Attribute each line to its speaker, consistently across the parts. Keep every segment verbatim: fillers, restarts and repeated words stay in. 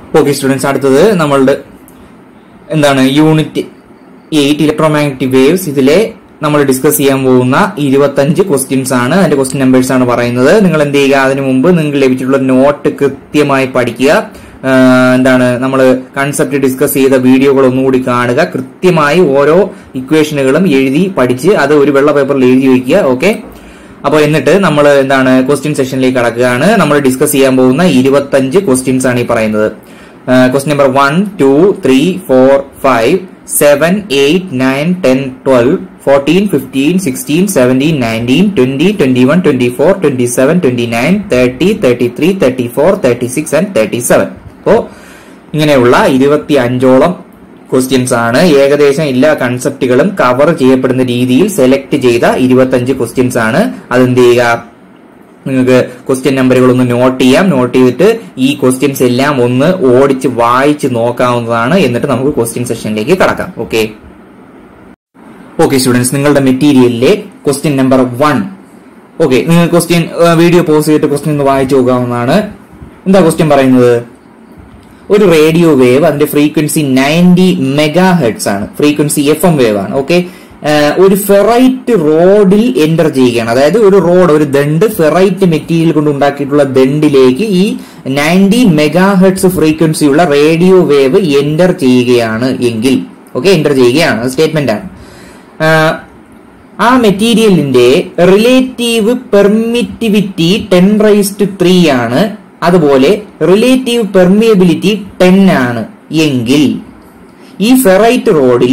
Speaker 1: Okay students, അടുത്തത് നമ്മളുടെ എന്താണ് യൂണിറ്റ് എയ്റ്റ് ഇലക്ട്രോമാഗ്നറ്റിക് വേവ്സ്. ഇതിലെ നമ്മൾ ഡിസ്കസ് ചെയ്യാൻ പോകുന്ന ഇരുപത്തഞ്ച് ക്വസ്റ്റ്യൻസ് ആണ്. അതിന്റെ ക്വസ്റ്റ്യൻ നമ്പേഴ്സ് ആണ് പറയുന്നത്. നിങ്ങൾ എന്ത് ചെയ്യുക, അതിനു മുമ്പ് നിങ്ങൾക്ക് ലഭിച്ചിട്ടുള്ള നോട്ട് കൃത്യമായി പഠിക്കുക. എന്താണ് നമ്മൾ കൺസെപ്റ്റ് ഡിസ്കസ് ചെയ്ത വീഡിയോകൾ ഒന്നുകൂടി കാണുക. കൃത്യമായി ഓരോ ഇക്വേഷനുകളും എഴുതി പഠിച്ച് അത് ഒരു വെള്ള പേപ്പറിൽ എഴുതി വയ്ക്കുക. ഓക്കെ, അപ്പോൾ എന്നിട്ട് നമ്മൾ എന്താണ് ക്വസ്റ്റ്യൻ സെഷനിലേക്ക് കടക്കുകയാണ്. നമ്മൾ ഡിസ്കസ് ചെയ്യാൻ പോകുന്ന ഇരുപത്തഞ്ച് ക്വസ്റ്റ്യൻസ് ആണ് ഈ പറയുന്നത്. Question number one two three four five seven eight nine ten twelve fourteen fifteen sixteen seventeen nineteen twenty twenty one twenty four twenty seven twenty nine thirty thirty three thirty four thirty six and thirty seven. അപ്പോ ഇങ്ങനെയുള്ള ഇരുപത്തി അഞ്ചോളം questions ആണ്. ഏകദേശം എല്ലാ കൺസെപ്റ്റുകളും cover ചെയ്യപ്പെടുന്ന രീതിയിൽ select ചെയ്ത ഇരുപത്തഞ്ച് ക്വസ്റ്റ്യൻസ് ആണ്. അതെന്ത് ചെയ്യുക, നിങ്ങൾക്ക് ക്വസ്റ്റ്യൻ നമ്പറുകൾ ഒന്ന് നോട്ട് ചെയ്യാം. നോട്ട് ചെയ്തിട്ട് ഈ ക്വസ്റ്റ്യൻസ് എല്ലാം ഒന്ന് ഓടിച്ച് വായിച്ച് നോക്കാവുന്നതാണ്. എന്നിട്ട് നമുക്ക് ക്വസ്റ്റ്യൻ സെഷനിലേക്ക് കടക്കാം. ഓക്കെ ഓക്കെ സ്റ്റുഡൻസ്, നിങ്ങളുടെ മെറ്റീരിയലിലെ ക്വസ്റ്റ്യൻ നമ്പർ വൺ. ഓക്കെ, നിങ്ങൾ ക്വസ്റ്റ്യൻ വീഡിയോ പോസ് ചെയ്തിട്ട് ക്വസ്റ്റ്യൻ ഒന്ന് വായിച്ചു നോക്കാവുന്നതാണ്. എന്താ ക്വസ്റ്റ്യൻ പറയുന്നത്? ഒരു റേഡിയോ വേവ്, അതിന്റെ ഫ്രീക്വൻസി നയൻറ്റി മെഗാ ഹെർട്സ് ആണ്. ഫ്രീക്വൻസി എഫ് എം വേവ് ആണ്. ഓക്കെ, ഒരു ഫെറൈറ്റ് റോഡിൽ എൻ്റർ ചെയ്യുകയാണ്. അതായത് ഒരു റോഡ്, ഒരു ദണ്ട്, ഫെറൈറ്റ് മെറ്റീരിയൽ കൊണ്ട് ഉണ്ടാക്കിയിട്ടുള്ള ദണ്ടിലേക്ക് ഈ നയൻറ്റി മെഗാ ഹെർട്സ് ഫ്രീക്വൻസിയുള്ള റേഡിയോ വേവ് എൻ്റർ ചെയ്യുകയാണ് എങ്കിൽ, ഓക്കെ, എൻ്റർ ചെയ്യുകയാണ്, സ്റ്റേറ്റ്മെന്റ് ആണ്. ആ മെറ്റീരിയലിന്റെ relative permittivity ten raise to three ആണ്. അതുപോലെ റിലേറ്റീവ് പെർമിയബിലിറ്റി ടെൻ ആണ് എങ്കിൽ ഈ ഫെറൈറ്റ് റോഡിൽ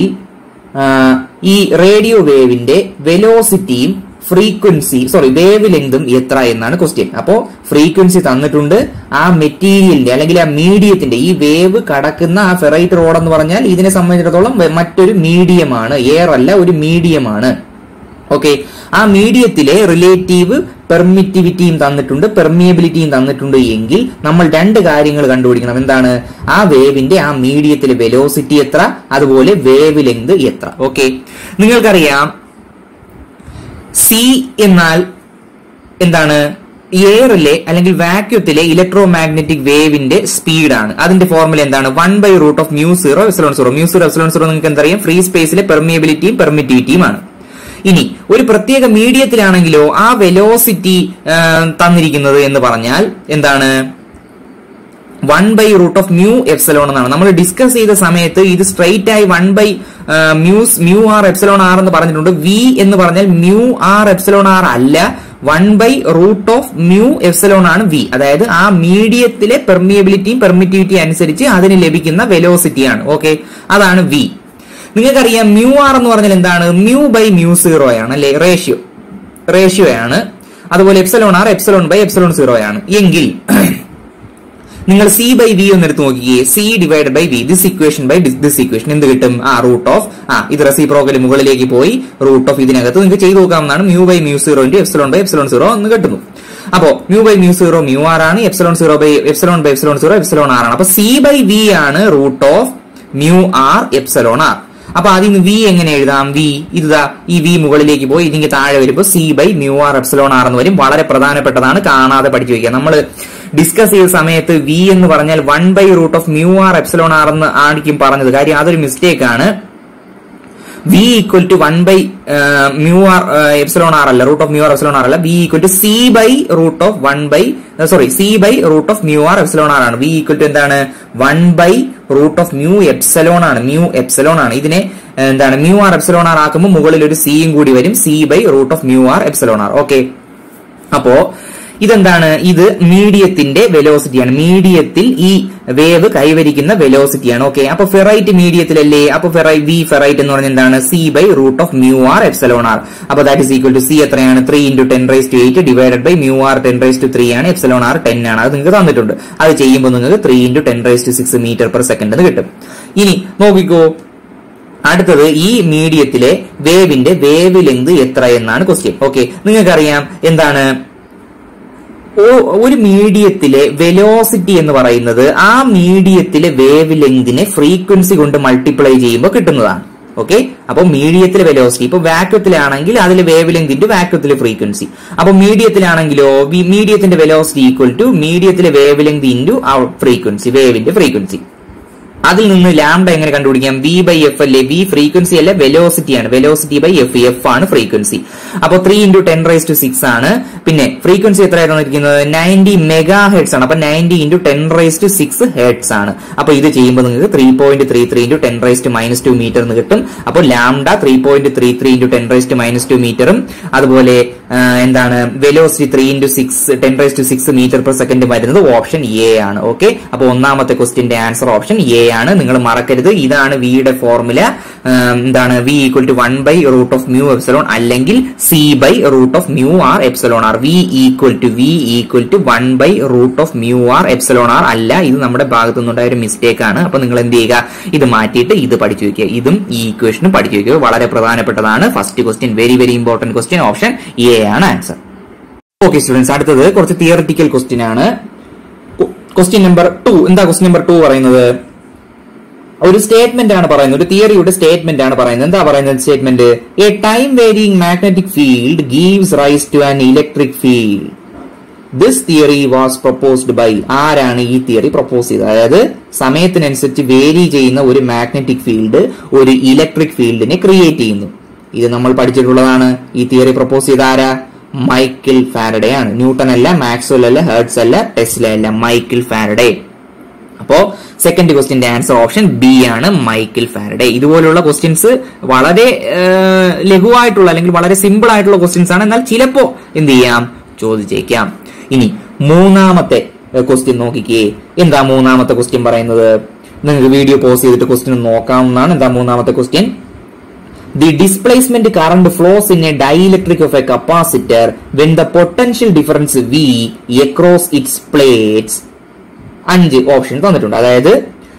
Speaker 1: ഈ റേഡിയോ വേവിന്റെ വെലോസിറ്റിയും ഫ്രീക്വൻസി സോറി വേവ് ലെങ്തും എത്ര എന്നാണ് ക്വസ്റ്റ്യൻ. അപ്പോ ഫ്രീക്വൻസി തന്നിട്ടുണ്ട്. ആ മെറ്റീരിയലിന്റെ അല്ലെങ്കിൽ ആ മീഡിയത്തിന്റെ, ഈ വേവ് കടക്കുന്ന ആ ഫെറൈറ്റ് റോഡ് എന്ന് പറഞ്ഞാൽ ഇതിനെ സംബന്ധിച്ചിടത്തോളം മറ്റൊരു മീഡിയമാണ്, എയർ അല്ല, ഒരു മീഡിയമാണ്. ഓക്കെ, ആ മീഡിയത്തിലെ റിലേറ്റീവ് പെർമിറ്റിവിറ്റിയും തന്നിട്ടുണ്ട്, പെർമിയബിലിറ്റിയും തന്നിട്ടുണ്ട് എങ്കിൽ നമ്മൾ രണ്ട് കാര്യങ്ങൾ കണ്ടുപിടിക്കണം. എന്താണ്? ആ വേവിന്റെ ആ മീഡിയത്തിലെ വെലോസിറ്റി എത്ര, അതുപോലെ വേവ് ലെങ്ത് എത്ര. ഓക്കെ, നിങ്ങൾക്കറിയാം സി എന്നാൽ എന്താണ്? എയറിലെ അല്ലെങ്കിൽ വാക്യൂത്തിലെ ഇലക്ട്രോ മാഗ്നറ്റിക് വേവിന്റെ സ്പീഡാണ്. അതിന്റെ ഫോർമുല എന്താണ്? One by root of mu zero epsilon zero. Mu zero epsilon zero നിങ്ങൾക്ക് എന്തറിയാം? ഫ്രീ സ്പേസിലെ പെർമിയബിലിറ്റിയും പെർമിറ്റിവിറ്റിയുമാണ്. ഇനി ഒരു പ്രത്യേക മീഡിയത്തിലാണെങ്കിലോ ആ വെലോസിറ്റി തന്നിരിക്കുന്നത് എന്ന് പറഞ്ഞാൽ എന്താണ്? One by root of mu epsilon എന്നാണ്. നമ്മൾ ഡിസ്കസ് ചെയ്ത സമയത്ത് ഇത് സ്ട്രെയിറ്റ് ആയി one by mus mu R epsilon R എന്ന് പറഞ്ഞിട്ടുണ്ട്. വി എന്ന് പറഞ്ഞാൽ മ്യൂ ആർ എപ്സലോൺ ആർ അല്ല, one by root of mu epsilon ആണ് വി. അതായത് ആ മീഡിയത്തിലെ പെർമിയബിലിറ്റിയും പെർമിറ്റിവിറ്റിയും അനുസരിച്ച് അതിന് ലഭിക്കുന്ന വെലോസിറ്റിയാണ്. ഓക്കെ, അതാണ് വി. നിങ്ങൾക്കറിയാം മ്യൂ ആർ എന്ന് പറഞ്ഞാൽ എന്താണ്? മ്യൂ ബൈ മ്യൂ സീറോ ആണ് അല്ലെ, റേഷ്യോ റേഷ്യോ ആണ്. അതുപോലെ epsilon R epsilon by epsilon zero ആണ്. എങ്കിൽ നിങ്ങൾ സി ബൈ വി ഒന്ന് എടുത്ത് നോക്കിയേ. C divide by V, this equation by this equation എന്ത് കിട്ടും? ആ റൂട്ട് ഓഫ് ആ ഇത് റെസിപ്രോക്കൽ മുകളിലേക്ക് പോയി റൂട്ട് ഓഫ് ഇതിനകത്ത് നിങ്ങൾക്ക് ചെയ്ത് നോക്കാവുന്നതാണ്. Mu by mu zero into epsilon by epsilon zero എന്ന് കിട്ടുന്നു. അപ്പോ mu by mu zero mu R ആണ്, epsilon zero by epsilon by epsilon zero epsilon R ആണ്. അപ്പൊ സി ബൈ വി ആണ് root of mu R epsilon R. അപ്പൊ അതിന് V എങ്ങനെ എഴുതാം? വി ഇതാ, ഈ വി മുകളിലേക്ക് പോയി ഇതിന് താഴെ വരുമ്പോൾ C by mu R epsilon R എന്ന് വരും. വളരെ പ്രധാനപ്പെട്ടതാണ്, കാണാതെ പഠിച്ചു വയ്ക്കുക. നമ്മൾ ഡിസ്കസ് ചെയ്ത സമയത്ത് വി എന്ന് പറഞ്ഞാൽ one by root of mu R epsilon R എന്ന് ആയിരിക്കും പറഞ്ഞത്. കാര്യം അതൊരു മിസ്റ്റേക്ക് ആണ്. V equal to one by mu R epsilon R അല്ല, root of mu R epsilon R അല്ല. V equal to C by root of one by sorry C by root of mu R epsilon R ആണ്. V equal to എന്താണ്? One by root of mu epsilon ആണ്. Mu epsilon ആണ്. ഇതിനെ എന്താണ്? Mu R epsilon R ആക്കുമ്പോൾ മുകളിൽ ഒരു സിയും കൂടി വരും. C by root of mu R epsilon R. Okay, അപ്പോ ഇതെന്താണ്? ഇത് മീഡിയത്തിന്റെ വെലോസിറ്റിയാണ്. മീഡിയത്തിൽ ഈ വേവ് കൈവരിക്കുന്ന വെലോസിറ്റിയാണ്. ഓക്കെ, അപ്പൊ ഫെറൈറ്റ് മീഡിയത്തിലല്ലേ? അപ്പൊ ഫെറൈ വി ഫെറൈറ്റ് എന്ന് പറഞ്ഞാൽ എന്താണ്? C by root of mu R epsilon R. അപ്പൊ that is equal to C എത്രയാണ്? Three into ten raise to eight divided by mu R ten raise to three ആണ്, epsilon R ten ആണ്. അത് നിങ്ങൾക്ക് തന്നിട്ടുണ്ട്. അത് ചെയ്യുമ്പോൾ നിങ്ങൾക്ക് three into ten raise to six metre per second എന്ന് കിട്ടും. ഇനി നോക്കിക്കോ, അടുത്തത് ഈ മീഡിയത്തിലെ വേവിന്റെ വേവ് ലെങ്ത് എത്ര എന്നാണ് ക്വസ്റ്റ്യൻ. ഓക്കെ, നിങ്ങൾക്കറിയാം എന്താണ്? ഒരു മീഡിയത്തിലെ വെലോസിറ്റി എന്ന് പറയുന്നത് ആ മീഡിയത്തിലെ വേവ് ലെങ്തിനെ ഫ്രീക്വൻസി കൊണ്ട് മൾട്ടിപ്ലൈ ചെയ്യുമ്പോൾ കിട്ടുന്നതാണ്. ഓക്കെ, അപ്പൊ മീഡിയത്തിലെ വെലോസിറ്റി ഇപ്പൊ വാക്വത്തിലാണെങ്കിൽ അതിൽ വേവ് ലെങ്ത് ഇൻറ്റു വാക്വത്തിലെ ഫ്രീക്വൻസി. അപ്പൊ മീഡിയത്തിലാണെങ്കിലോ മീഡിയത്തിന്റെ വെലോസിറ്റി ഈക്വൽ ടു മീഡിയത്തിലെ വേവ് ലെങ്ത് ഇൻറ്റു ഫ്രീക്വൻസി, വേവിന്റെ ഫ്രീക്വൻസി. അതിൽ നിന്ന് ലാംഡ എങ്ങനെ കണ്ടുപിടിക്കാം? വി ബൈ എഫ് അല്ലേ, വി ഫ്രീക്വൻസി അല്ല വെലോസിറ്റി ആണ്, വെലോസിറ്റി ബൈ എഫ്, എഫ് ആണ് ഫ്രീക്വൻസി. അപ്പൊ three into ten raise to six ആണ്. പിന്നെ ഫ്രീക്വൻസി എത്രയാണ് തന്നിരിക്കുന്നത്? നയൻറ്റി മെഗാ ഹെഡ്സ് ആണ്. അപ്പൊ ninety into ten raise to six hertz ആണ്. അപ്പൊ ഇത് ചെയ്യുമ്പോൾ നിങ്ങൾക്ക് three point three three into ten raise to minus two metre എന്ന് കിട്ടും. അപ്പോൾ lambda three point three three into ten raise to minus two മീറ്ററും അതുപോലെ എന്താണ് velocity three into six ten raise to six metre per second വരുന്നത് option A ആണ്. Okay, അപ്പൊ ഒന്നാമത്തെ ക്വസ്റ്റിന്റെ ആൻസർ ഓപ്ഷൻ എ ആണ്. നിങ്ങൾ മറക്കരുത്, ഇതാണ് വിയുടെ ഫോർമുല. എന്താണ്? V equal to one by root of mu epsilon അല്ലെങ്കിൽ C by root of mu R epsilon R. V equal to V equal to one by root of mu R epsilon R അല്ല, ഇത് നമ്മുടെ ഭാഗത്തു നിന്നുണ്ടായ ഒരു mistake ആണ്. അപ്പൊ നിങ്ങൾ എന്ത് ചെയ്യുക? ഇത് മാറ്റിയിട്ട് ഇത് പഠിച്ചു വെക്കുക, ഇതും ഈ ഇക്വേഷനും പഠിച്ചു വെക്കുക. വളരെ പ്രധാനപ്പെട്ടതാണ്. First question very very important question, option A ആണ് ആൻസർ. ഓക്കെ സ്റ്റുഡൻസ്, അടുത്തത് കുറച്ച് തിയറിറ്റിക്കൽ ക്വസ്റ്റ്യൻ ആണ്. Question number two. എന്താ ക്വസ്റ്റ്യൻ നമ്പർ ടു പറയുന്നത്? ഒരു സ്റ്റേറ്റ്മെന്റ് ആണ് പറയുന്നത്, ഒരു തിയറിയുടെ സ്റ്റേറ്റ്മെന്റ് ആണ് പറയുന്നത്. എന്താ പറയുന്നത് statement? A time varying magnetic field gives rise to an electric field. This theory was proposed by. ആരാണ് ഈ തിയറി പ്രൊപ്പോസ് ചെയ്തത്? അതായത് സമയത്തിനനുസരിച്ച് വേരി ചെയ്യുന്ന ഒരു മാഗ്നറ്റിക് ഫീൽഡ് ഒരു ഇലക്ട്രിക് ഫീൽഡിനെ ക്രിയേറ്റ് ചെയ്യുന്നു. ഇത് നമ്മൾ പഠിച്ചിട്ടുള്ളതാണ്. ഈ തിയറി പ്രൊപ്പോസ് ചെയ്ത ആരാ? മൈക്കിൾ ഫാരഡേ ആണ്. ന്യൂട്ടൺ അല്ല, മാക്സ്വെൽ അല്ല, ഹെർട്സ് അല്ല, ടെസ്ല അല്ല, മൈക്കിൾ ഫാരഡേ. അപ്പോ സെക്കൻഡ് ക്വസ്റ്റ്യന്റെ ആൻസർ ഓപ്ഷൻ ബി ആണ്, മൈക്കിൾ ഫാരഡേ. ഇതുപോലുള്ള ക്വസ്റ്റ്യൻസ് വളരെ ലഘുവായിട്ടുള്ള അല്ലെങ്കിൽ വളരെ സിമ്പിൾ ആയിട്ടുള്ള ക്വസ്റ്റ്യൻസ് ആണ്. എന്നാൽ ചിലപ്പോ എന്ത് ചെയ്യാം? ചോദിച്ചേക്കാം. ഇനി മൂന്നാമത്തെ ക്വസ്റ്റ്യൻ നോക്കിക്കേ. എന്താ മൂന്നാമത്തെ ക്വസ്റ്റ്യൻ പറയുന്നത്? നിങ്ങൾക്ക് വീഡിയോ പോസ് ചെയ്തിട്ട് ക്വസ്റ്റ്യൻ നോക്കാവുന്നതാണ്. എന്താ മൂന്നാമത്തെ question? The displacement current flows in a dielectric of a capacitor when the potential difference V across its plates. അഞ്ച് ഓപ്ഷൻ തന്നിട്ടുണ്ട്. അതായത്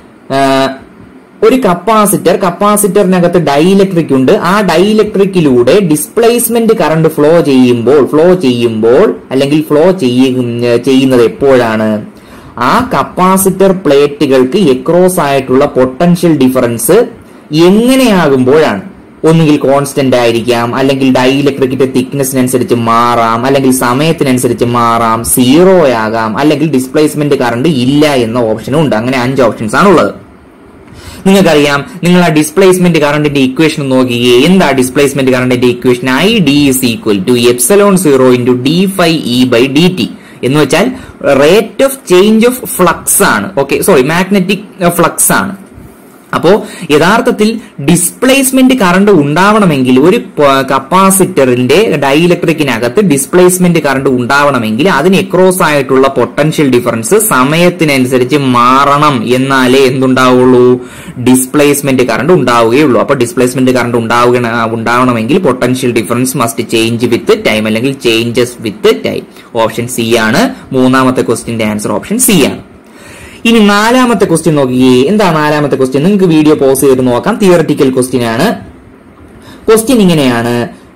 Speaker 1: ഒരു കപ്പാസിറ്റർ കപ്പാസിറ്ററിനകത്ത് ഡൈഇലക്ട്രിക് ഉണ്ട്. ആ ഡൈഇലക്ട്രിക്കിലൂടെ ഡിസ്പ്ലേസ്മെന്റ് കറണ്ട് ഫ്ലോ ചെയ്യുമ്പോൾ ഫ്ലോ ചെയ്യുമ്പോൾ അല്ലെങ്കിൽ ഫ്ലോ ചെയ്യുന്നത് എപ്പോഴാണ്? ആ കപ്പാസിറ്റർ പ്ലേറ്റുകൾക്ക് എക്രോസ് ആയിട്ടുള്ള പൊട്ടൻഷ്യൽ ഡിഫറൻസ് എങ്ങനെയാകുമ്പോഴാണ്? ഒന്നുകിൽ കോൺസ്റ്റന്റ് ആയിരിക്കാം, അല്ലെങ്കിൽ ഡൈഇലക്ട്രിക്കിന്റെ തിക്നെസ്സിനനുസരിച്ച് മാറാം, അല്ലെങ്കിൽ സമയത്തിനനുസരിച്ച് മാറാം, സീറോ ആകാം, അല്ലെങ്കിൽ ഡിസ്പ്ലേസ്മെന്റ് കറണ്ട് ഇല്ല എന്ന ഓപ്ഷനും ഉണ്ട്. അങ്ങനെ അഞ്ച് ഓപ്ഷൻസ് ആണുള്ളത്. നിങ്ങൾക്കറിയാം, നിങ്ങൾ ആ ഡിസ്പ്ലേസ്മെന്റ് കറണ്ടിന്റെ ഇക്വേഷൻ നോക്കിയേ. എന്താ ഡിസ്പ്ലേസ്മെന്റ് കറണ്ടിന്റെ equation? I D is equal to epsilon zero into D phi E by D T എന്ന് വെച്ചാൽ rate of change of flux ആണ്. ഓക്കെ, സോറി, മാഗ്നറ്റിക് ഫ്ലക്സ് ആണ്. അപ്പോ യഥാർത്ഥത്തിൽ ഡിസ്പ്ലേസ്മെന്റ് കറണ്ട് ഉണ്ടാവണമെങ്കിൽ ഒരു കപ്പാസിറ്ററിന്റെ ഡൈഇലക്ട്രിക്കിനകത്ത് ഡിസ്പ്ലേസ്മെന്റ് കറണ്ട് ഉണ്ടാവണമെങ്കിൽ അതിന് എക്രോസ് ആയിട്ടുള്ള പൊട്ടൻഷ്യൽ ഡിഫറൻസ് സമയത്തിനനുസരിച്ച് മാറണം. എന്നാലേ എന്തുണ്ടാവുള്ളൂ? ഡിസ്പ്ലേസ്മെന്റ് കറണ്ട് ഉണ്ടാവുകയുള്ളൂ. അപ്പൊ ഡിസ്പ്ലേസ്മെന്റ് കറണ്ട് ഉണ്ടാവുക ഉണ്ടാവണമെങ്കിൽ potential difference must change with time അല്ലെങ്കിൽ changes with time. Option C ആണ്. മൂന്നാമത്തെ ക്വസ്റ്റ്യന്റെ ആൻസർ ഓപ്ഷൻ സി ആണ്. ഇനി നാലാമത്തെ ക്വസ്റ്റ്യൻ നോക്കിയേ. എന്താ നാലാമത്തെ ക്വസ്റ്റ്യൻ? നിങ്ങൾക്ക് വീഡിയോ പോസ് ചെയ്ത് നോക്കാം. തിയററ്റിക്കൽ ക്വസ്റ്റ്യൻ ആണ്. ക്വസ്റ്റ്യൻ ഇങ്ങനെയാണ്: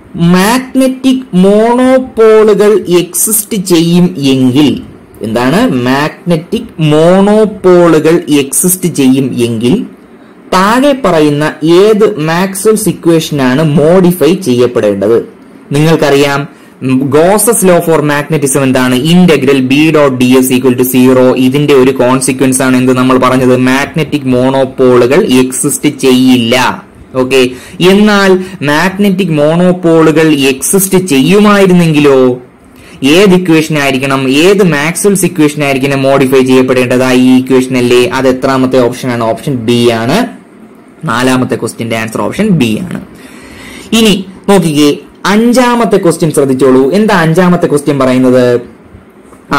Speaker 1: മാഗ്നറ്റിക് മോണോപോളുകൾ എക്സിസ്റ്റ് ചെയ്യും എങ്കിൽ. എന്താണ്? മാഗ്നറ്റിക് മോണോപോളുകൾ എക്സിസ്റ്റ് ചെയ്യും എങ്കിൽ താഴെ പറയുന്ന ഏത് മാക്സ്വെൽസ് ഇക്വേഷനാണ് മോഡിഫൈ ചെയ്യപ്പെടേണ്ടത്? നിങ്ങൾക്കറിയാം, ഗോസസ് ലോ ഫോർ മാഗ്നറ്റിസം എന്താണ്? Integral B dot D S equal to zero. ഇതിന്റെ ഒരു കോൺസിക്വൻസ് ആണ് എന്ത് നമ്മൾ പറഞ്ഞത്? മാഗ്നറ്റിക് മോണോപോളുകൾ എക്സിസ്റ്റ് ചെയ്യില്ല. ഓക്കെ, എന്നാൽ മാഗ്നറ്റിക് മോണോപോളുകൾ എക്സിസ്റ്റ് ചെയ്യുമായിരുന്നെങ്കിലോ ഏത് ഇക്വേഷൻ ആയിരിക്കണം? ഏത് മാക്സ്വെൽസ് ഇക്വേഷൻ ആയിരിക്കണം മോഡിഫൈ ചെയ്യപ്പെടേണ്ടത്? ഈ ഇക്വേഷൻ അല്ലേ? അത് എത്രാമത്തെ ഓപ്ഷൻ ആണ്? ഓപ്ഷൻ ബി ആണ്. നാലാമത്തെ ക്വസ്റ്റ്യന്റെ ആൻസർ ഓപ്ഷൻ ബി ആണ്. ഇനി നോക്കിക്കേ, അഞ്ചാമത്തെ ക്വസ്റ്റ്യൻ ശ്രദ്ധിച്ചോളൂ. എന്താ അഞ്ചാമത്തെ ക്വസ്റ്റ്യൻ പറയുന്നത്? ആ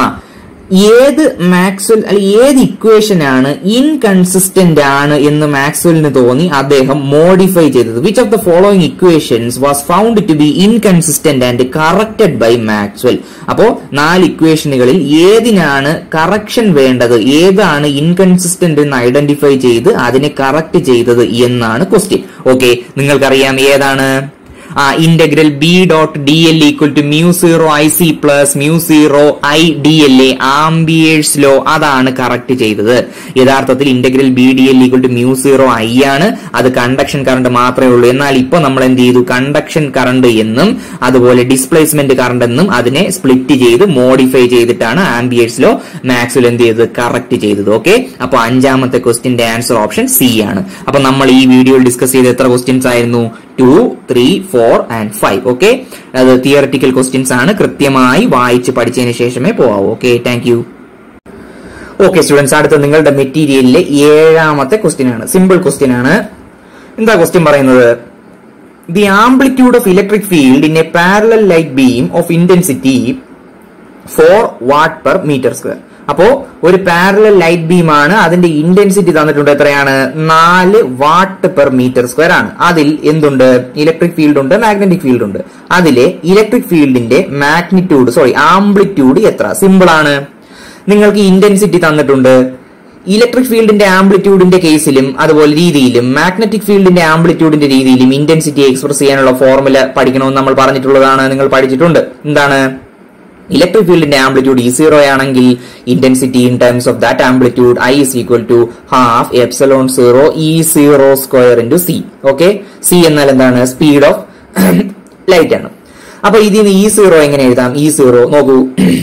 Speaker 1: ഏത് മാക്സ്വെൽ അല്ലെ ഏത് ഇക്വേഷൻ ആണ് ഇൻകൺസിസ്റ്റന്റ് ആണ് എന്ന് മാക്സ്വെലിന് തോന്നി അദ്ദേഹം മോഡിഫൈ ചെയ്തത്? Which of the following equations was found to be inconsistent and corrected by Maxwell? അപ്പോ നാല് ഇക്വേഷനുകളിൽ ഏതിനാണ് കറക്ഷൻ വേണ്ടത്, ഏതാണ് ഇൻകൺസിസ്റ്റന്റ് എന്ന് ഐഡന്റിഫൈ ചെയ്ത് അതിനെ കറക്റ്റ് ചെയ്തത് എന്നാണ് ക്വസ്റ്റ്യൻ. ഓക്കെ, നിങ്ങൾക്കറിയാം ഏതാണ്? ആ integral B dot D L equal to mu zero I C plus mu zero I D L A Ampere's law അതാണ് കറക്റ്റ് ചെയ്തത്. യഥാർത്ഥത്തിൽ integral B D L equal to mu zero I ആണ്, അത് conduction current മാത്രമേ ഉള്ളൂ. എന്നാൽ ഇപ്പൊ നമ്മൾ എന്ത് ചെയ്തു, കണ്ടക്ഷൻ കറണ്ട് എന്നും അതുപോലെ ഡിസ്പ്ലേസ്മെന്റ് കറണ്ട് എന്നും അതിനെ സ്പ്ലിറ്റ് ചെയ്ത് മോഡിഫൈ ചെയ്തിട്ടാണ് ആംബിയേഴ്സ് ലോ മാക്സ്വെൽ എന്ത് ചെയ്തത്, കറക്റ്റ് ചെയ്തത്. ഓക്കെ, അപ്പൊ അഞ്ചാമത്തെ ക്വസ്റ്റിന്റെ ആൻസർ ഓപ്ഷൻ സി ആണ്. അപ്പൊ നമ്മൾ ഈ വീഡിയോയിൽ ഡിസ്കസ് ചെയ്ത എത്ര ക്വസ്റ്റ്യൻസ് ആയിരുന്നു? Two, three, four and five. Okay, അത് തിയററ്റിക്കൽ ക്വസ്റ്റ്യൻസ് ആണ്, കൃത്യമായി വായിച്ച് പഠിച്ചതിന് ശേഷമേ പോവാവൂ. Okay, thank you. Okay students, അടുത്ത നിങ്ങളുടെ മെറ്റീരിയലിലെ ഏഴാമത്തെ ക്വസ്റ്റ്യൻ ആണ്. സിമ്പിൾ ക്വസ്റ്റ്യൻ ആണ്. എന്താ ക്വസ്റ്റ്യൻ പറയുന്നത്? The amplitude of electric field in a parallel light beam of intensity four watt per metre square. അപ്പോ ഒരു പാരലൽ ലൈറ്റ് ബീം ആണ്, അതിന്റെ ഇന്റൻസിറ്റി തന്നിട്ടുണ്ട് എത്രയാണ്? നാല് വാട്ട് പെർ മീറ്റർ സ്ക്വയർ ആണ്. അതിൽ എന്തുണ്ട്? ഇലക്ട്രിക് ഫീൽഡ് ഉണ്ട്, മാഗ്നറ്റിക് ഫീൽഡ് ഉണ്ട്. അതിലെ ഇലക്ട്രിക് ഫീൽഡിന്റെ മാഗ്നിറ്റ്യൂഡ് സോറി ആംപ്ലിറ്റ്യൂഡ് എത്ര? സിമ്പിൾ ആണ്. നിങ്ങൾക്ക് ഇന്റൻസിറ്റി തന്നിട്ടുണ്ട്. ഇലക്ട്രിക് ഫീൽഡിന്റെ ആംപ്ലിറ്റ്യൂഡിന്റെ കേസിലും അതുപോലെ രീതിയിലും മാഗ്നറ്റിക് ഫീൽഡിന്റെ ആംപ്ലിറ്റ്യൂഡിന്റെ രീതിയിലും ഇന്റൻസിറ്റി എക്സ്പ്രസ് ചെയ്യാനുള്ള ഫോർമുല പഠിക്കണമെന്ന് നമ്മൾ പറഞ്ഞിട്ടുള്ളതാണ്, നിങ്ങൾ പഠിച്ചിട്ടുണ്ട്. എന്താണ്? ഇലക്ട്രിക് ഫീൽഡിന്റെ ആംപ്ലിറ്റ്യൂഡ് ഇ സീറോ ആണെങ്കിൽ intensity in terms of that amplitude I is equal to half epsilon zero E zero square into C. Okay, C എന്നാൽ എന്താണ്? സ്പീഡ് ഓഫ് ലൈറ്റ് ആണ്. അപ്പൊ ഇതിന് ഇ സീറോ എങ്ങനെ എഴുതാം? ഇ സീറോ നോക്കൂ,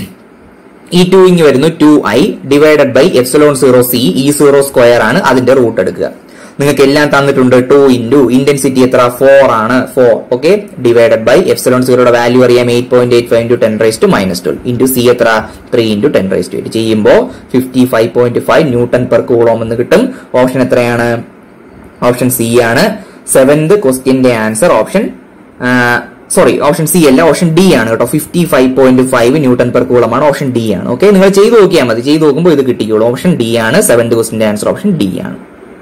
Speaker 1: ഈ ടു ഇങ്ങ് വരുന്നു, two I divided by epsilon zero C, E zero square ആണ്, അതിന്റെ റൂട്ട് എടുക്കുക. നിങ്ങൾക്ക് എല്ലാം തന്നിട്ടുണ്ട്. ടു ഇൻറ്റു ഇന്റൻസിറ്റി എത്ര? ഫോർ ആണ്, four. Okay, divided by epsilon സീറോയുടെ വാല്യൂ അറിയാം, eight point eight five into ten raise to minus twelve into C എത്ര? Three into ten raise to eight ചെയ്യുമ്പോൾ fifty five point five newton per coulomb എന്ന് കിട്ടും. Option എത്രയാണ്? Option C ആണ്. Seventh ക്വസ്റ്റ്യന്റെ answer option sorry option C അല്ല, option D ആണ് കേട്ടോ. Fifty five point five newton per coulomb ആണ്, ഓപ്ഷൻ ഡി ആണ്. ഓക്കെ, നിങ്ങൾ ചെയ്ത് നോക്കിയാൽ മതി, ചെയ്ത് നോക്കുമ്പോൾ ഇത് കിട്ടിക്കോളൂ. ഓപ്ഷൻ ഡി ആണ്. സെവൻത് ക്വസ്റ്റ്യന്റെ ആൻസർ ഓപ്ഷൻ ഡി ആണ്.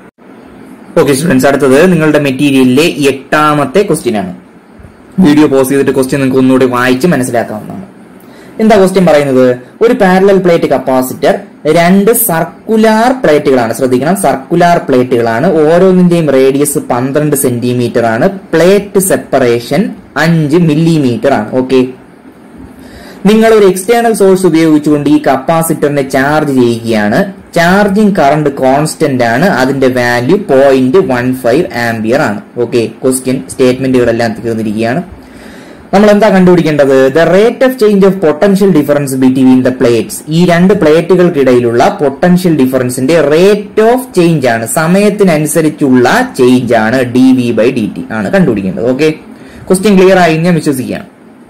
Speaker 1: ഓക്കെ സ്റ്റുഡൻസ്, അടുത്തത് നിങ്ങളുടെ മെറ്റീരിയലിലെ എട്ടാമത്തെ ക്വസ്റ്റ്യൻ ആണ്. വീഡിയോ പോസ് ചെയ്തിട്ട് ക്വസ്റ്റ്യൻ നിങ്ങൾക്ക് ഒന്നുകൂടി വായിച്ച് മനസ്സിലാക്കാവുന്നതാണ്. എന്താ ക്വസ്റ്റ്യൻ പറയുന്നത്? ഒരു പാരലൽ പ്ലേറ്റ് കപ്പാസിറ്റർ രണ്ട് സർക്കുലാർ പ്ലേറ്റുകളാണ്. ശ്രദ്ധിക്കണം, സർക്കുലാർ പ്ലേറ്റുകളാണ്. ഓരോന്നിന്റെയും റേഡിയസ് പന്ത്രണ്ട് സെന്റിമീറ്റർ ആണ്. പ്ലേറ്റ് സെപ്പറേഷൻ അഞ്ച് മില്ലിമീറ്റർ ആണ്. ഓക്കെ, നിങ്ങൾ ഒരു എക്സ്റ്റേണൽ സോഴ്സ് ഉപയോഗിച്ചുകൊണ്ട് ഈ കപ്പാസിറ്ററിനെ ചാർജ് ചെയ്യുകയാണ്. ചാർജിങ് കറണ്ട് കോൺസ്റ്റന്റ് ആണ്, അതിന്റെ value point one five ampere ആണ്. ഓക്കെ, ക്വസ്റ്റ്യൻ സ്റ്റേറ്റ്മെന്റുകളെല്ലാം തീർന്നിരിക്കുകയാണ്. നമ്മൾ എന്താ കണ്ടുപിടിക്കേണ്ടത്? The rate of change of potential difference between the plates. ഈ രണ്ട് പ്ലേറ്റുകൾക്കിടയിലുള്ള പൊട്ടൻഷ്യൽ ഡിഫറൻസിന്റെ റേറ്റ് ഓഫ് ചേഞ്ച് ആണ്, സമയത്തിനനുസരിച്ചുള്ള ചേഞ്ച് ആണ്, D V by D T ആണ് കണ്ടുപിടിക്കേണ്ടത്. ഓക്കെ, ക്വസ്റ്റ്യൻ ക്ലിയർ ആയി ഞാൻ വിശ്വസിക്കാം.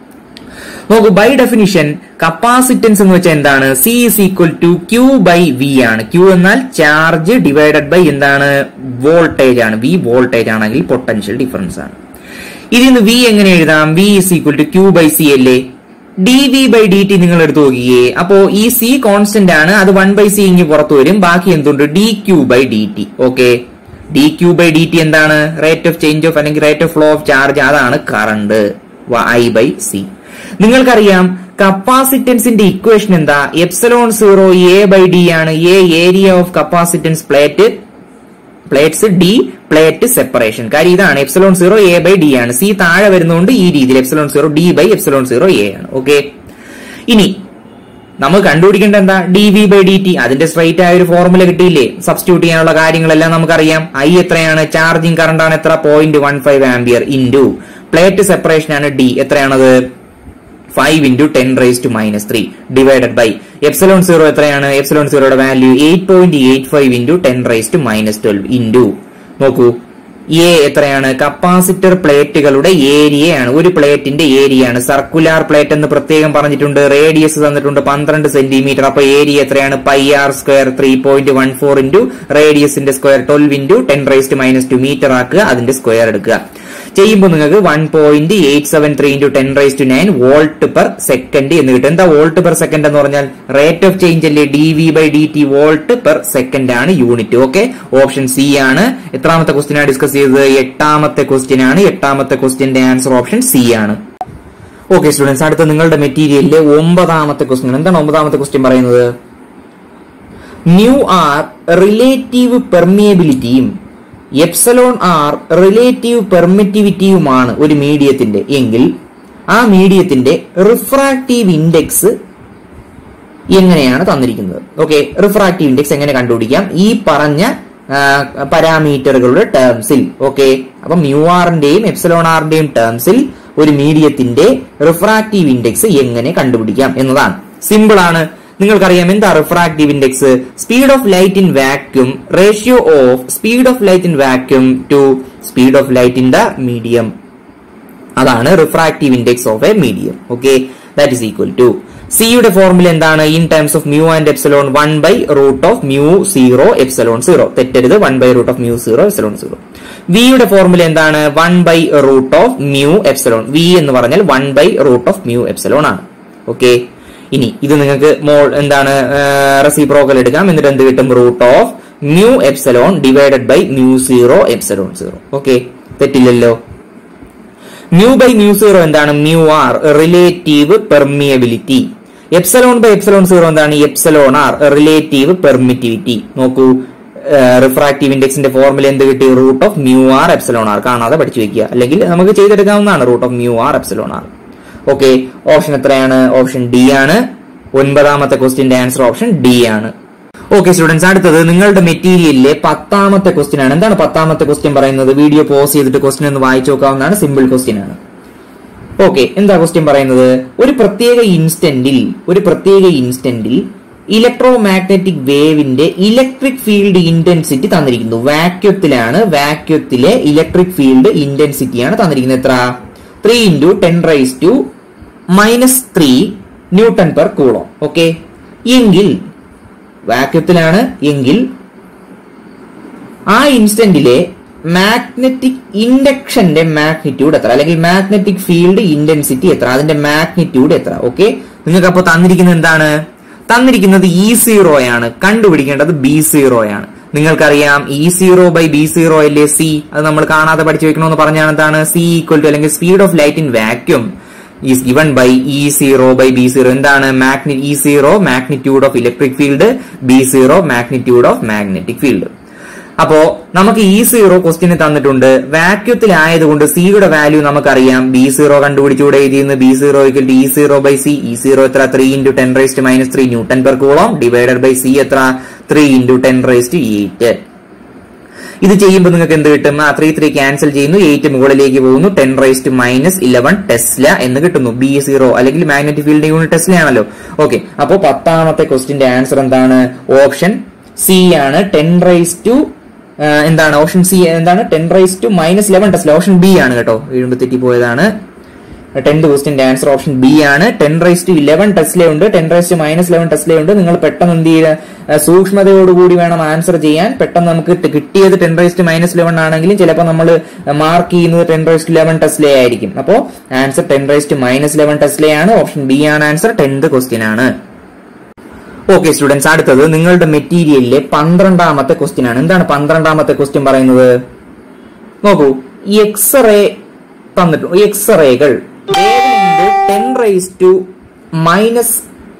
Speaker 1: നോക്കൂ, ബൈ ഡെഫിനിഷൻ കപ്പാസിറ്റൻസ് എന്ന് വെച്ചാൽ എന്താണ്? C is equal to Q by V ആണ്. ക്യൂ എന്നാൽ ചാർജ് ഡിവൈഡഡ് ബൈ എന്താണ്? വോൾട്ടേജ് ആണ്. വി വോൾട്ടേജ് ആണെങ്കിൽ പൊട്ടൻഷ്യൽ ഡിഫറൻസ് ആണ്. ഇതിന്ന് വി എങ്ങനെ എഴുതാം? V is equal to Q by C അല്ലേ? D V by D T നിങ്ങൾ എടുത്തു നോക്കിയേ. അപ്പോ ഈ സി കോൺസ്റ്റന്റ് ആണ്, അത് വൺ ബൈ സി ഇങ്ങ് പുറത്തു വരും. ബാക്കി എന്തുണ്ട്? D Q by D T. Okay, D Q by D T എന്താണ്? റേറ്റ് ഓഫ് ചേഞ്ച് ഓഫ് അല്ലെങ്കിൽ rate of flow of charge, അതാണ് കറണ്ട് ഐ ബൈ സി. നിങ്ങൾക്കറിയാം കപ്പാസിറ്റൻസിന്റെ ഇക്വേഷൻ എന്താ? Epsilon zero A by D ആണ്. A area of capacitance plate, plates, D plate separation. കാര്യം ഇതാണ്, epsilon zero A by D ആണ്. C താഴെ വരുന്നതുകൊണ്ട് ഈ രീതിയിൽ epsilon zero D by epsilon zero A ആണ്. ഓക്കെ, ഇനി നമ്മൾ കണ്ടുപിടിക്കേണ്ട എന്താ? D V by D T. അതിന്റെ സ്ട്രൈറ്റ് ആയ ഒരു ഫോർമുല കിട്ടിയില്ലേ? സബ്സ്റ്റിറ്റ്യൂട്ട് ചെയ്യാനുള്ള കാര്യങ്ങളെല്ലാം നമുക്കറിയാം. ഐ എത്രയാണ്? ചാർജിങ് കറണ്ട് ആണ് എത്ര? Point one five ampere into plate separation ആണ് ഡി, എത്രയാണത്? Five into ten raise to minus three divided by epsilon zero എത്രയാണ്? എപ്സിലോൺ സീറോയുടെ value eight point eight five into ten raise to minus twelve into നോക്കൂ A എത്രയാണ്? Capacitor പ്ലേറ്റുകളുടെ ഏരിയയാണ്. ഒരു പ്ലേറ്റിന്റെ ഏരിയയാണ്. സർക്കുലാർ പ്ലേറ്റ് എന്ന് പ്രത്യേകം പറഞ്ഞിട്ടുണ്ട്. റേഡിയസ് തന്നിട്ടുണ്ട് പന്ത്രണ്ട് സെന്റിമീറ്റർ. അപ്പൊ ഏരിയ എത്രയാണ്? Pi R square three point one four into റേഡിയസിന്റെ square twelve into ten raise to minus two metre ആക്കുക. അതിന്റെ സ്ക്വയർ എടുക്കുക. ചെയ്യുമ്പോൾ നിങ്ങൾക്ക് one point eight seven three into ten raise to nine volt per second എന്ന് കിട്ടും. എന്താ volt per second എന്ന് പറഞ്ഞാൽ? റേറ്റ് ഓഫ് ചേഞ്ച് അല്ലേ? D V by D T. Volt per second ആണ് യൂണിറ്റ്. ഓക്കെ, ഓപ്ഷൻ സി ആണ്. എത്രാമത്തെ question ആണ് ഡിസ്കസ് ചെയ്തത്? എട്ടാമത്തെ ക്വസ്റ്റ്യൻ ആണ്. എട്ടാമത്തെ ക്വസ്റ്റ്യന്റെ ആൻസർ ഓപ്ഷൻ സി ആണ്. ഓക്കെ സ്റ്റുഡൻസ്, അടുത്ത നിങ്ങളുടെ മെറ്റീരിയലിലെ ഒമ്പതാമത്തെ ക്വസ്റ്റ്യൻ. എന്താണ് ഒമ്പതാമത്തെ ക്വസ്റ്റ്യൻ പറയുന്നത്? ന്യൂ ആർ റിലേറ്റീവ് പെർമിയബിലിറ്റിയും എപ്സലോൺ ആർ റിലേറ്റീവ് പെർമിറ്റിവിറ്റിയുമാണ് ഒരു മീഡിയത്തിന്റെ എങ്കിൽ ആ മീഡിയത്തിന്റെ റിഫ്രാക്റ്റീവ് ഇൻഡെക്സ് എങ്ങനെയാണ് തന്നിരിക്കുന്നത്? ഓക്കെ, റിഫ്രാക്റ്റീവ് ഇൻഡെക്സ് എങ്ങനെ കണ്ടുപിടിക്കാം? ഈ പറഞ്ഞ പാരാമീറ്ററുകളുടെ ടേംസിൽ. ഓക്കെ, അപ്പൊ മ്യൂ ആറിന്റെയും എപ്സലോൺ ആറിന്റെയും ടേംസിൽ ഒരു മീഡിയത്തിന്റെ റിഫ്രാക്റ്റീവ് ഇൻഡെക്സ് എങ്ങനെ കണ്ടുപിടിക്കാം എന്നതാണ്. സിമ്പിൾ ആണ്. നിങ്ങൾക്കറിയാം എന്താ refractive index? Speed of light in vacuum ratio of speed of light in vacuum to speed of light in the medium. അതാണ് refractive index of a medium. Okay, that is equal to സിയുടെ formula എന്താണ്? In terms of mu and epsilon one by root of mu zero epsilon zero. തെറ്റരുത്, one by root of mu zero epsilon zero. വിയുടെ formula എന്താണ്? One by root of mu epsilon. V എന്ന് പറഞ്ഞാൽ one by root of mu epsilon ആണ്. Okay, ഇനി ഇത് നിങ്ങൾക്ക് മോൾ എന്താണ് റെസിപ്രോക്കൽ എടുക്കാം. എന്നിട്ട് എന്ത് കിട്ടും? Root of mu epsilon divided by mu zero epsilon zero. Okay, തെറ്റില്ലല്ലോ. മ്യൂ ബൈ മ്യൂ സീറോ എന്താണ്? Mu R relative permeability. Epsilon by epsilon zero എന്താണ്? Epsilon R relative permittivity. നോക്കൂ, റിഫ്രാക്റ്റീവ് ഇൻഡെക്സിന്റെ ഫോർമുല എന്ത് കിട്ടി? Root of mu R epsilon R. കാണാതെ പഠിച്ചു വെക്കുക, അല്ലെങ്കിൽ നമുക്ക് ചെയ്തെടുക്കാവുന്നതാണ്. Root of mu R epsilon R. Okay, option എത്രയാണ്? ഓപ്ഷൻ ഡി ആണ്. ഒൻപതാമത്തെ ക്വസ്റ്റിന്റെ ആൻസർ ഓപ്ഷൻ ഡി ആണ്. ഓക്കെ സ്റ്റുഡൻസ്, അടുത്തത് നിങ്ങളുടെ മെറ്റീരിയലിലെ പത്താമത്തെ ക്വസ്റ്റ്യൻ ആണ്. എന്താണ് പത്താമത്തെ ക്വസ്റ്റ്യൻ പറയുന്നത്? വീഡിയോ പോസ് ചെയ്തിട്ട് ക്വസ്റ്റ്യൻ ഒന്ന് വായിച്ചു നോക്കാവുന്നതാണ്. സിമ്പിൾ ക്വസ്റ്റ്യൻ ആണ്. ഓക്കെ, എന്താ ക്വസ്റ്റ്യൻ പറയുന്നത്? ഒരു പ്രത്യേക ഇൻസ്റ്റന്റിൽ ഒരു പ്രത്യേക ഇൻസ്റ്റന്റിൽ ഇലക്ട്രോ മാഗ്നറ്റിക് വേവിന്റെ ഇലക്ട്രിക് ഫീൽഡ് ഇന്റൻസിറ്റി തന്നിരിക്കുന്നു. വാക്യൂത്തിലാണ്. വാക്യൂത്തിലെ ഇലക്ട്രിക് ഫീൽഡ് ഇന്റൻസിറ്റിയാണ് തന്നിരിക്കുന്നത്. എത്ര? Three into ten raise to minus three newton per coulomb. Okay, എങ്കിൽ വാക്യൂത്തിലാണ് എങ്കിൽ ആ ഇൻസ്റ്റന്റിലെ മാഗ്നറ്റിക് ഇൻഡക്ഷന്റെ മാഗ്നിറ്റ്യൂഡ് എത്ര? അല്ലെങ്കിൽ മാഗ്നറ്റിക് ഫീൽഡ് ഇന്റൻസിറ്റി എത്ര? അതിന്റെ മാഗ്നിറ്റ്യൂഡ് എത്ര? ഓക്കെ, നിങ്ങൾക്ക് അപ്പോൾ തന്നിരിക്കുന്നത് എന്താണ്? തന്നിരിക്കുന്നത് ഇ സീറോ ആണ്. കണ്ടുപിടിക്കേണ്ടത് ബി സീറോ ആണ്. നിങ്ങൾക്കറിയാം E zero by B zero അല്ലേ സി. അത് നമ്മൾ കാണാതെ പഠിച്ചു വെക്കണമെന്ന് പറഞ്ഞാൽ എന്താണ്? സി ഈക്വൽ ടു അല്ലെങ്കിൽ speed of light in vacuum is given by E zero by B zero. എന്താണ്? മാഗ്നി E zero magnitude of electric field, B zero magnitude of magnetic field. അപ്പോ നമുക്ക് ഇ സീറോ ക്വസ്റ്റ്യന് തന്നിട്ടുണ്ട്. വാക്യൂത്തിലായതുകൊണ്ട് സിയുടെ value നമുക്കറിയാം. B zero കണ്ടുപിടിച്ചുകൂടെ ഇതിന്ന്? B zero equal to E zero by C. E zero എത്ര? Three into ten raise to minus three newton per coulomb divided by C എത്ര? Three into ten raise to eight. ഇത് ചെയ്യുമ്പോൾ നിങ്ങൾക്ക് എന്ത് കിട്ടും? ആ ത്രീ ത്രീ ക്യാൻസൽ ചെയ്യുന്നു. Eight മുകളിലേക്ക് പോകുന്നു. Ten raise to minus eleven tesla എന്ന് കിട്ടുന്നു. ബി സീറോ അല്ലെങ്കിൽ മാഗ്നറ്റിക് ഫീൽഡ് യൂണിറ്റ് ടെസ്ല ആണല്ലോ. ഓക്കെ, അപ്പോ പത്താമത്തെ ക്വസ്റ്റിന്റെ ആൻസർ എന്താണ്? ഓപ്ഷൻ സി ആണ്. ടെൻ റൈസ് ടു എന്താണ്? ഓപ്ഷൻ സി എന്താണ്? Ten raise to minus eleven tesla. Option B ആണ് കേട്ടോ, വീഴുമ്പോൾ തെറ്റിപ്പോയതാണ്. ടെൻത് ക്വസ്റ്റിന്റെ ആൻസർ ഓപ്ഷൻ ബി ആണ്. Ten raise to eleven tesla ഉണ്ട്, ten raise to minus eleven tesla ഉണ്ട്. നിങ്ങൾ പെട്ടെന്ന് എന്ത് ചെയ്യുക? സൂക്ഷ്മതയോടുകൂടി വേണം ആൻസർ ചെയ്യാൻ. പെട്ടെന്ന് നമുക്ക് കിട്ടിയത് ten raise to minus eleven ആണെങ്കിലും ചിലപ്പോൾ നമ്മൾ മാർക്ക് ചെയ്യുന്നത് ten raise to eleven tesla ആയിരിക്കും. അപ്പോ answer ten raise to minus eleven ടെസ്ലയാണ്. ഓപ്ഷൻ ബി ആണ് ആൻസർ. ടെൻത് ക്വസ്റ്റ്യൻ ആണ്. ഓക്കെ സ്റ്റുഡൻസ്, അടുത്തത് നിങ്ങളുടെ മെറ്റീരിയലിലെ പന്ത്രണ്ടാമത്തെ ക്വസ്റ്റ്യൻ ആണ്. എന്താണ് പന്ത്രണ്ടാമത്തെ ക്വസ്റ്റ്യൻ പറയുന്നത്? നോക്കൂ, എക്സ്റേ തന്നിട്ടു. എക്സ്റേകൾ ten raise to minus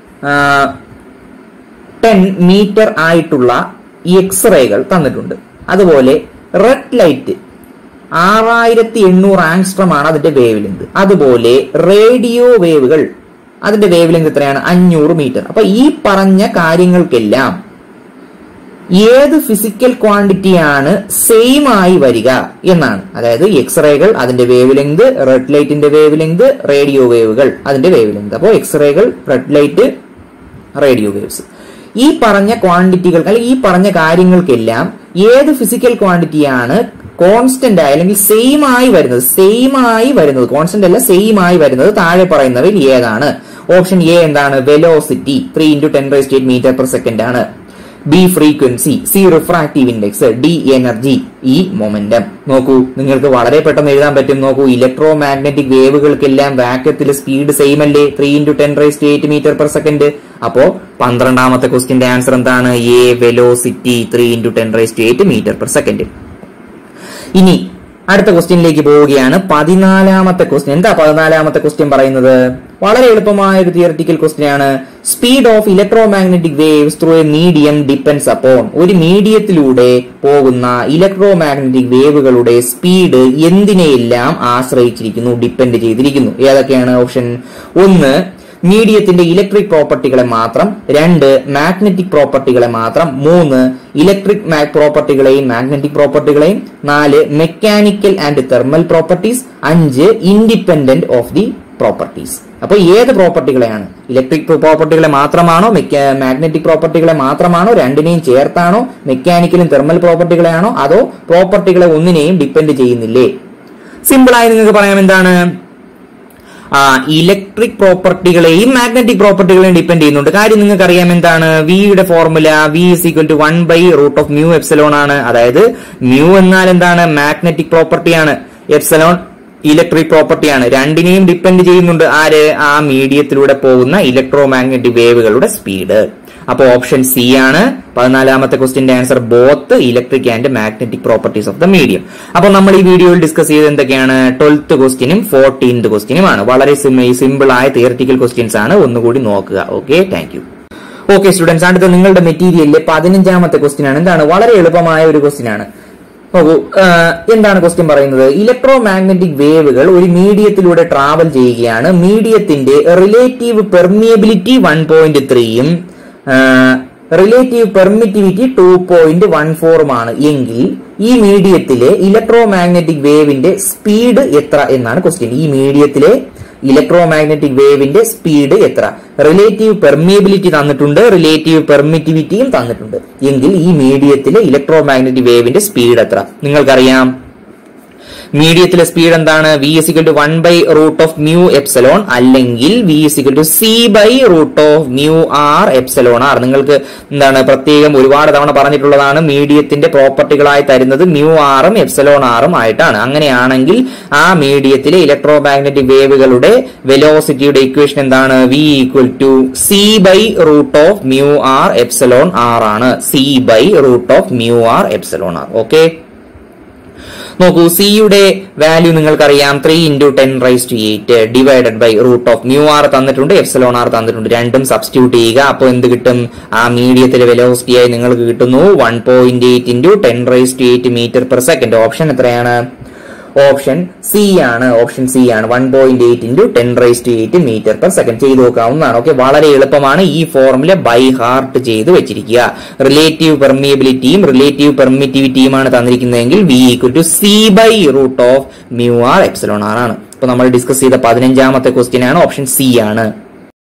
Speaker 1: ten metre ആയിട്ടുള്ള എക്സ്റേകൾ തന്നിട്ടുണ്ട്. അതുപോലെ റെഡ് ലൈറ്റ് ആറായിരത്തി എണ്ണൂറ് ആങ്സ്ട്രം ആണ് അതിന്റെ വേവ് ലെങ്ത്. അതുപോലെ റേഡിയോ വേവുകൾ അതിന്റെ വേവ് ലെങ്ത് എത്രയാണ്? അഞ്ഞൂറ് മീറ്റർ. അപ്പൊ ഈ പറഞ്ഞ കാര്യങ്ങൾക്കെല്ലാം ഏത് ഫിസിക്കൽ ക്വാണ്ടിറ്റിയാണ് സെയിം ആയി വരിക എന്നാണ്. അതായത് എക്സ്റേകൾ അതിന്റെ വേവ് ലെങ്ത്, റെഡ് ലൈറ്റിന്റെ വേവ് ലെങ്ത്, റേഡിയോ വേവുകൾ അതിന്റെ വേവ് ലെങ്ത്. അപ്പോൾ എക്സ്റേകൾ, റെഡ് ലൈറ്റ്, റേഡിയോ വേവ്സ്, ഈ പറഞ്ഞ ക്വാണ്ടിറ്റികൾ അല്ലെങ്കിൽ ഈ പറഞ്ഞ കാര്യങ്ങൾക്കെല്ലാം ഏത് ഫിസിക്കൽ ക്വാണ്ടിറ്റിയാണ് കോൺസ്റ്റന്റ് ആയി അല്ലെങ്കിൽ സെയിം ആയി വരുന്നത്? സെയിം ആയി വരുന്നത്, കോൺസ്റ്റന്റ് അല്ല, സെയിം ആയി വരുന്നത് താഴെ പറയുന്നവയിൽ ഏതാണ്? ഓപ്ഷൻ എ എന്താണ്? Velocity three into ten raise to eight metre per second ആണ്. B frequency, C refractive index, D energy, E momentum. നോക്കൂ, നിങ്ങൾക്ക് വളരെ പെട്ടെന്ന് എഴുതാൻ പറ്റും. നോക്കൂ, ഇലക്ട്രോ മാഗ്നറ്റിക് വേവുകൾക്കെല്ലാം വാക്യത്തിൽ സ്പീഡ് സെയിം അല്ലേ? Three into ten raise to eight metre per second. അപ്പോ പന്ത്രണ്ടാമത്തെ ക്വസ്റ്റിന്റെ ആൻസർ എന്താണ്? A velocity three into ten raise to eight metre per second. ഇനി അടുത്ത ക്വസ്റ്റ്യനിലേക്ക് പോവുകയാണ്. പതിനാലാമത്തെ ക്വസ്റ്റ്യൻ. എന്താ പതിനാലാമത്തെ ക്വസ്റ്റ്യൻ പറയുന്നത്? വളരെ എളുപ്പമായ ഒരു തിയററ്റിക്കൽ ക്വസ്റ്റ്യൻ ആണ്. Speed of electromagnetic waves through a medium depends upon. ഒരു മീഡിയത്തിലൂടെ പോകുന്ന ഇലക്ട്രോമാഗ്നറ്റിക് വേവുകളുടെ സ്പീഡ് എന്തിനെയെല്ലാം ആശ്രയിച്ചിരിക്കുന്നു, ഡിപ്പെൻഡ് ചെയ്തിരിക്കുന്നു? ഏതൊക്കെയാണ് ഓപ്ഷൻ? ഒന്ന്, മീഡിയത്തിന്റെ ഇലക്ട്രിക് പ്രോപ്പർട്ടികളെ മാത്രം. രണ്ട്, മാഗ്നറ്റിക് പ്രോപ്പർട്ടികളെ മാത്രം. മൂന്ന്, ഇലക്ട്രിക് പ്രോപ്പർട്ടികളെയും മാഗ്നറ്റിക് പ്രോപ്പർട്ടികളെയും. നാല്, മെക്കാനിക്കൽ ആൻഡ് തെർമൽ പ്രോപ്പർട്ടീസ്. അഞ്ച്, ഇൻഡിപെൻഡന്റ് ഓഫ് ദി പ്രോപ്പർട്ടീസ്. അപ്പൊ ഏത് പ്രോപ്പർട്ടികളെയാണ്? ഇലക്ട്രിക് പ്രോപ്പർട്ടികളെ മാത്രമാണോ, മാഗ്നറ്റിക് പ്രോപ്പർട്ടികളെ മാത്രമാണോ, രണ്ടിനെയും ചേർത്താണോ, മെക്കാനിക്കലും തെർമൽ പ്രോപ്പർട്ടികളെയാണോ, അതോ പ്രോപ്പർട്ടികളെ ഒന്നിനെയും ഡിപ്പെൻഡ് ചെയ്യുന്നില്ലേ? സിമ്പിളായി നിങ്ങൾക്ക് പറയാം. എന്താണ്? ആ ഇലക്ട്രിക് പ്രോപ്പർട്ടികളെയും മാഗ്നറ്റിക് പ്രോപ്പർട്ടികളെയും ഡിപ്പെൻഡ് ചെയ്യുന്നുണ്ട്. കാര്യം നിങ്ങൾക്ക് അറിയാം. എന്താണ് വിയുടെ formula? V is equal to one by root of mu epsilon ആണ്. അതായത് മ്യൂ എന്നാൽ എന്താണ്? മാഗ്നറ്റിക് പ്രോപ്പർട്ടിയാണ്. എപ്സിലോൺ ഇലക്ട്രിക് പ്രോപ്പർട്ടിയാണ്. രണ്ടിനെയും ഡിപ്പെൻഡ് ചെയ്യുന്നുണ്ട്. ആര്? ആ മീഡിയത്തിലൂടെ പോകുന്ന ഇലക്ട്രോ മാഗ്നറ്റിക് വേവുകളുടെ സ്പീഡ്. അപ്പൊ ഓപ്ഷൻ സി ആണ് പതിനാലാമത്തെ ക്വസ്റ്റിന്റെ answer. Both electric and magnetic properties of the medium. അപ്പൊ നമ്മൾ ഈ വീഡിയോയിൽ ഡിസ്കസ് ചെയ്ത് എന്തൊക്കെയാണ്? ട്വൽത്ത് ക്വസ്റ്റിനും ഫോർട്ടീൻത് ക്വസ്റ്റിനുമാണ്. വളരെ സിമ്പിൾ ആയ തിയററ്റിക്കൽ ക്വസ്റ്റ്യൻസ് ആണ്. ഒന്നുകൂടി നോക്കുക. Okay, thank you. Okay students, അടുത്ത നിങ്ങളുടെ മെറ്റീരിയലിലെ പതിനഞ്ചാമത്തെ ക്വസ്റ്റ്യൻ ആണ്. എന്താണ്? വളരെ എളുപ്പമായ ഒരു ക്വസ്റ്റ്യൻ ആണ്. നോക്കൂ, എന്താണ് ക്വസ്റ്റ്യൻ പറയുന്നത്? ഇലക്ട്രോ മാഗ്നറ്റിക് വേവുകൾ ഒരു മീഡിയത്തിലൂടെ ട്രാവൽ ചെയ്യുകയാണ്. മീഡിയത്തിന്റെ റിലേറ്റീവ് പെർമിയബിലിറ്റി വൺ പോയിന്റ് ത്രീയും relative permittivity two point one ഫോറുമാണ് എങ്കിൽ ഈ മീഡിയത്തിലെ ഇലക്ട്രോ മാഗ്നറ്റിക് വേവിന്റെ സ്പീഡ് എത്ര എന്നാണ് ക്വസ്റ്റ്യൻ. ഈ മീഡിയത്തിലെ ഇലക്ട്രോ മാഗ്നറ്റിക് വേവിന്റെ സ്പീഡ് എത്ര? റിലേറ്റീവ് പെർമിയബിലിറ്റി തന്നിട്ടുണ്ട്, റിലേറ്റീവ് പെർമിറ്റിവിറ്റിയും തന്നിട്ടുണ്ട്. എങ്കിൽ ഈ മീഡിയത്തിലെ ഇലക്ട്രോ മാഗ്നറ്റിക് വേവിന്റെ സ്പീഡ് എത്ര? നിങ്ങൾക്കറിയാം മീഡിയത്തിലെ സ്പീഡ് എന്താണ്? V is equal to one by root of mu epsilon, അല്ലെങ്കിൽ V is equal to C by root of mu R epsilon R. നിങ്ങൾക്ക് എന്താണ് പ്രത്യേകം ഒരുപാട് തവണ പറഞ്ഞിട്ടുള്ളതാണ്. മീഡിയത്തിന്റെ പ്രോപ്പർട്ടികളായി തരുന്നത് മ്യൂ ആറും എപ്സലോൺ ആറും ആയിട്ടാണ്. അങ്ങനെയാണെങ്കിൽ ആ മീഡിയത്തിലെ ഇലക്ട്രോ മാഗ്നറ്റിക് വേവുകളുടെ വെലോസിറ്റിയുടെ ഇക്വേഷൻ എന്താണ്? V equal to C by root of mu R epsilon R ആണ്. C by root of mu R epsilon R. Okay, നോക്കൂ, സിയുടെ വാല്യൂ നിങ്ങൾക്കറിയാം. Three into ten raise to eight divided by root of mu R തന്നിട്ടുണ്ട്, epsilon R തന്നിട്ടുണ്ട്. രണ്ടും substitute ചെയ്യുക. അപ്പോൾ എന്ത് കിട്ടും? ആ മീഡിയത്തിലെ വെലോസിറ്റിയായി നിങ്ങൾക്ക് കിട്ടുന്നു one point eight into ten raise to eight metre per second. Option എത്രയാണ്? ഓപ്ഷൻ സി ആണ്. ഓപ്ഷൻ സി ആണ്. One point eight into ten raise to eight metre per second. ചെയ്ത് നോക്കാവുന്നതാണ്. ഓക്കെ, വളരെ എളുപ്പമാണ്. ഈ ഫോർമുല ബൈ ഹാർട്ട് ചെയ്ത് വെച്ചിരിക്കുക. റിലേറ്റീവ് പെർമിയബിലിറ്റിയും റിലേറ്റീവ് പെർമിറ്റിവിറ്റിയുമാണ് തന്നിരിക്കുന്നതെങ്കിൽ V equal to C by root of mu R epsilon R ആണ്. ഇപ്പൊ നമ്മൾ ഡിസ്കസ് ചെയ്ത പതിനഞ്ചാമത്തെ ക്വസ്റ്റ്യൻ ആണ്. ഓപ്ഷൻ സി ആണ്.